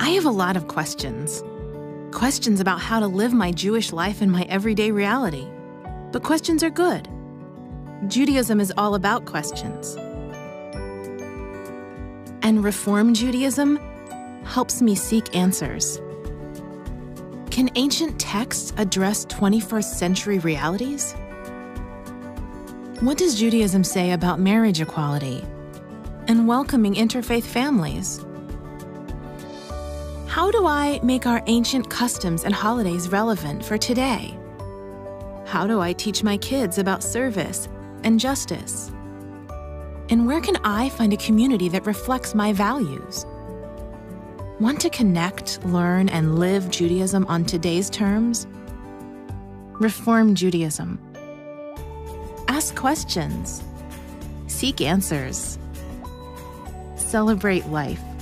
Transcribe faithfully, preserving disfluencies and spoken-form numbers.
I have a lot of questions. Questions about how to live my Jewish life in my everyday reality. But questions are good. Judaism is all about questions. And Reform Judaism helps me seek answers. Can ancient texts address twenty-first century realities? What does Judaism say about marriage equality and welcoming interfaith families? How do I make our ancient customs and holidays relevant for today? How do I teach my kids about service and justice? And where can I find a community that reflects my values? Want to connect, learn, and live Judaism on today's terms? Reform Judaism. Ask questions. Seek answers. Celebrate life.